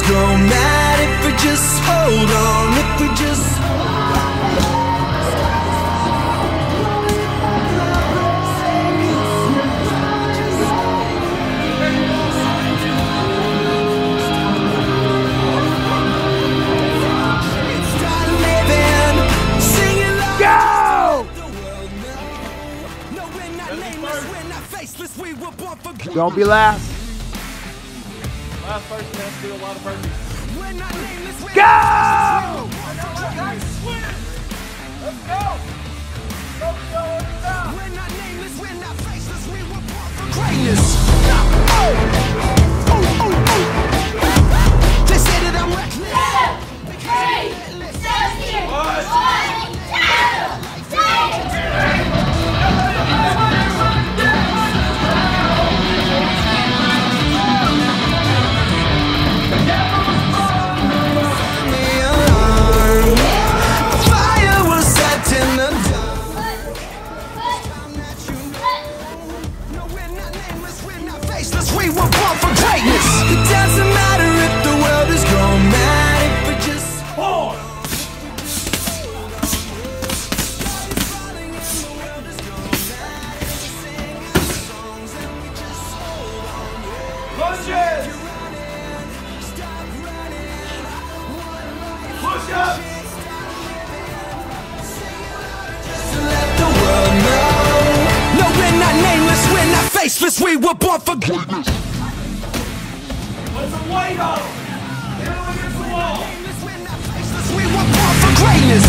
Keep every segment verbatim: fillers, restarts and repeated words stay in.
go mad if we just hold on, if we just Don't be last. Last person has to do a lot of burpees. Go! Let's go! Go, go, down. We're not nameless, we're not faceless, we were born for greatness. Oh, oh, oh, oh. They say that I'm reckless. Hey! Seven! One! We were born for greatness. It doesn't matter if the world is gone mad, if we just hold. Lunges! Push up! To let the world know. No, we're not nameless, we're not faceless, we were born for greatness. Put some weight on them. Hit them against the wall. We were born for greatness.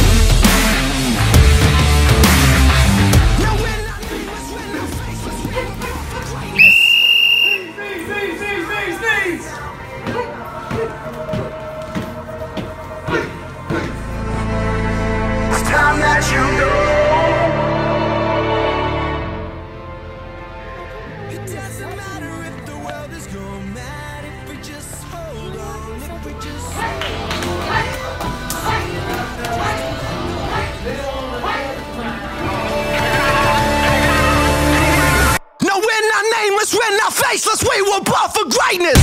No, we're not nameless, we're not faceless, we were born for greatness. Knees, knees, knees, knees, knees. It's time that you know. It doesn't matter if the world is gone mad, if we just hold on, if we just No, we're not nameless, we're not faceless, we were born for greatness.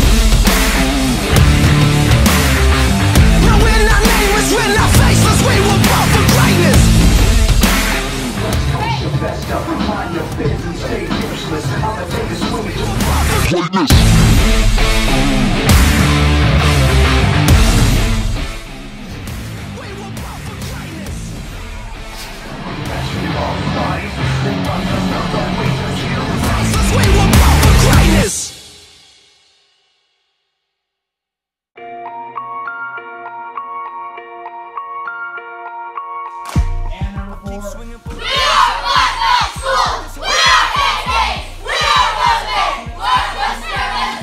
No, we're not nameless, we're not faceless, we were born for greatness. Best up and mind your business, stay useless. I'ma take a swing with Greatness. We were born for greatness. And number four. We are one man school! We are pancakes! We are Muslims! We're Muslims!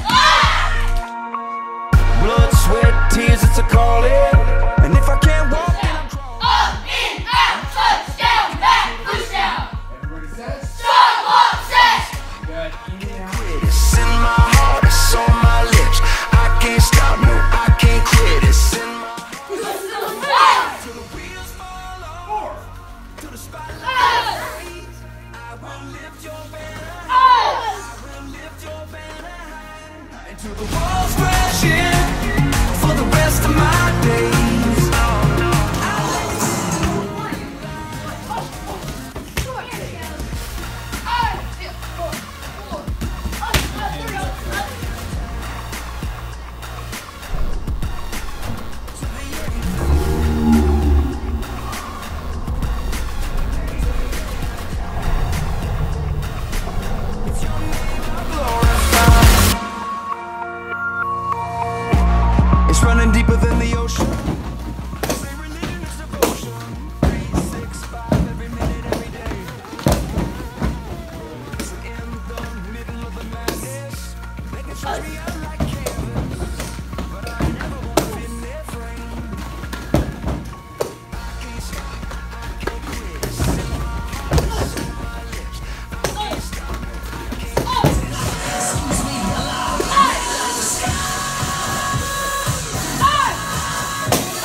Blood, sweat, tears, it's a calling. And if I can't walk, then I'm crawling. Up, in, out, touchdown, back, push down! Everybody says? Strong, walk, set! Good. It's in my heart, it's on my lips. I can't stop, no, I can't quit. It's in my Five! till the wheels fall off, Four. till the spotlight Five! fades. I will lift your banner, I Five! will lift your banner high. Until the walls crash in for the rest of my days. It's running deeper than the ocean. Say religion is devotion. Three, six, five, every minute, every day. So in the middle of the madness, they can stretch me out like canvas, but I never wanna fit in their frame. I can't stop, I can't quit. It's in my heart, it's on my lips. I can't stop, I can't quit. Excuse me, alive.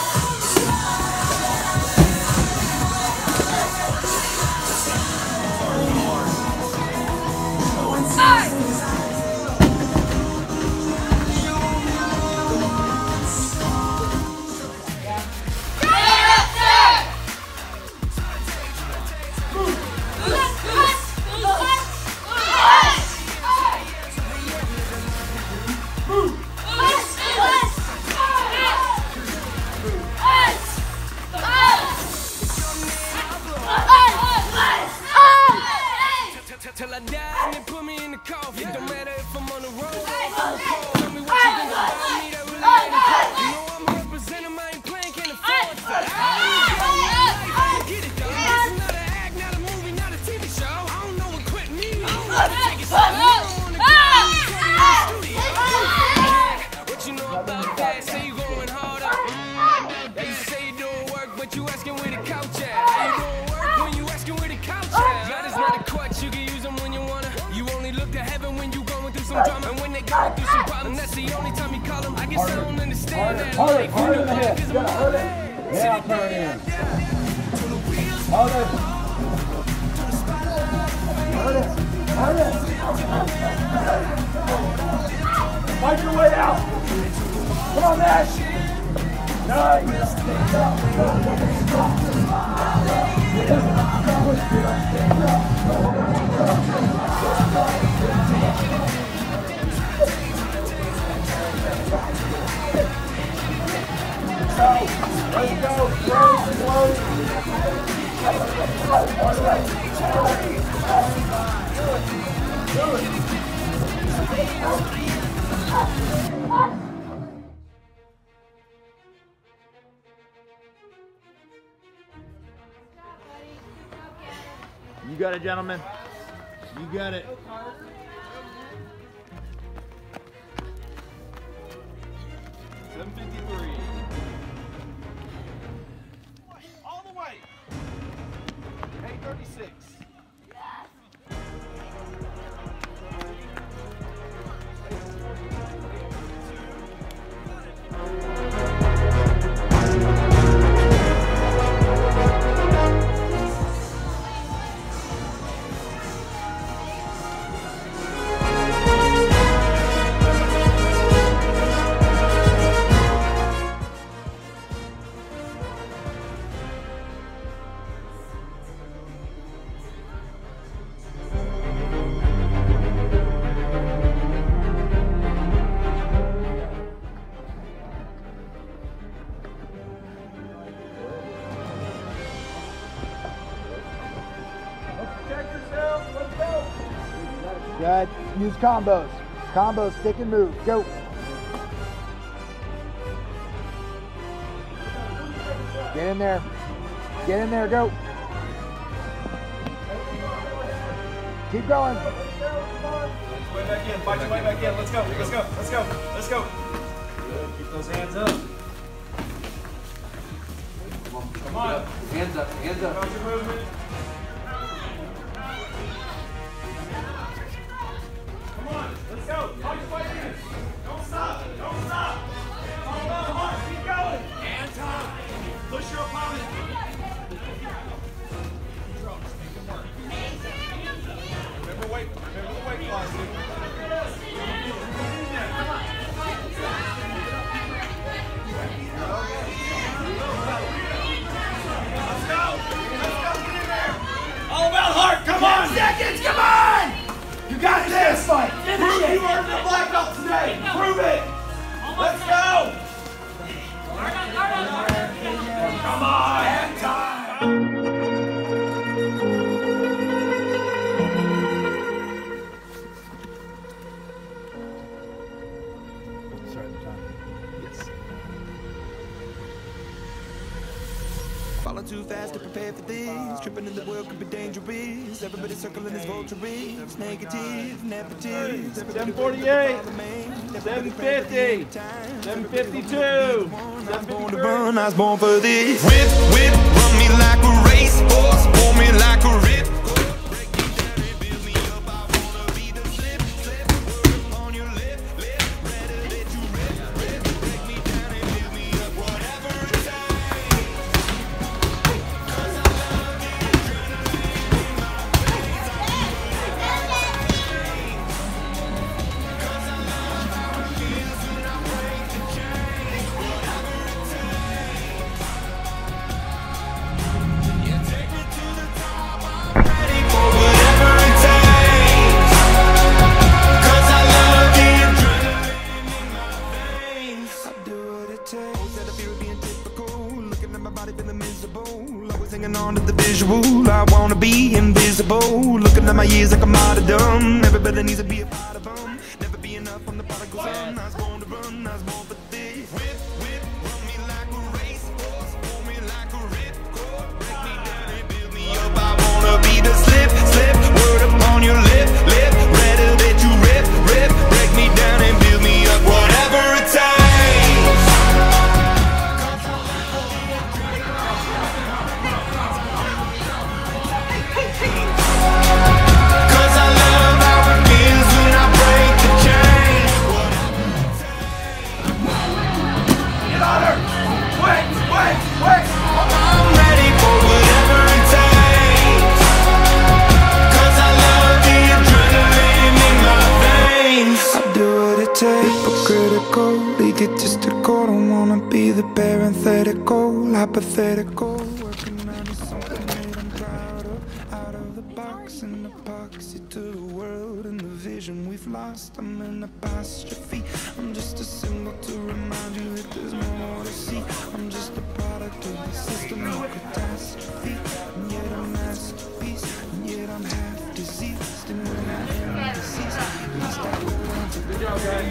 call them. I guess I don't understand that. Harder, harder in the head. You gotta hurt it. Yeah, turn in. Harder. Hurt it. Hurt it. Fight your way out. Come on, Nash. Nice. Let's go. Slow, slow. You got it, gentlemen. You got it. seven fifty-three. All the way. eight thirty-six. Good. Use combos. Combos, stick and move. Go. Get in there. Get in there. Go. Keep going. Way back in. Fight your way back in. Let's go. Let's go. Let's go. Let's go. Keep those hands up. Come on. Hands up. Hands up. Watch your movement. Come on. Let's go. Fight your way in. Don't stop. Don't stop. Hold on. Hard. Keep going. And time. Push your opponent. Remember weight. Remember the weight class. All about heart, come on! Seconds, come on! You got this! Fight. Prove you earned the black belt today! Prove it! Let's go! Come on! Hand time! Sorry, the time. Yes. Falling too fast to prepare for this. Tripping in the world could be dangerous. Everybody circling his vultures. Negative, negative. seven forty-eight, seven fifty, seven fifty-two, seven fifty-three. Run, I was born for this. Whip, whip, run me like a racehorse. Pull me like a rip. Break me down and build me up. I wanna be the slip, slip. Word on your lip, lip. Better let you rip, rip. Break me down and build me up. Whatever it takes. On to the visual, I wanna be invisible. Looking at my years like I'm martyrdom. Everybody needs to be a part of them. Never be enough when the prodigal son. I was born to run, I was born for this. Whip, whip, run me like a racehorse. Pull me like a ripcord. Break me down and build me up. I wanna be the slip, slip. Word upon your lip, lip. Better that you rip, rip. Break me down and build me up. Whatever it takes. Cause I love how it feels when I on her! Wait, wait, wait! I'm ready for whatever it takes, 'cause I love the adrenaline in my veins. I do what it takes, but critical, egotistical. Don't wanna be the parenthetical, hypothetical. Working on something that I'm proud of. Out of the box, an epoxy to the world and the vision we've lost. I'm an apostrophe. I'm just a symbol to remind you that there's more to see. I'm just a product of the system of catastrophe. And yet a masterpiece, and yet I'm half diseased. And when I am deceased, at least I will learn to Good job, guys.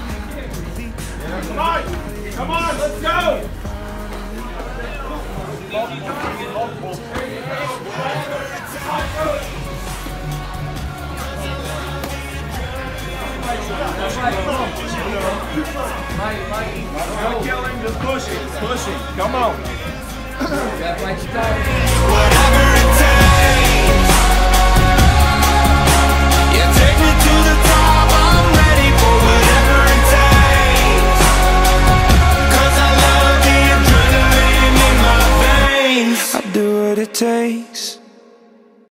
Come on! Come on, let's go! Don't kill him, just push him, push him. Come on. Whatever it takes. Yeah, take me to the top. I'm ready for whatever it takes, 'cause I love the adrenaline in my veins. I do what it takes.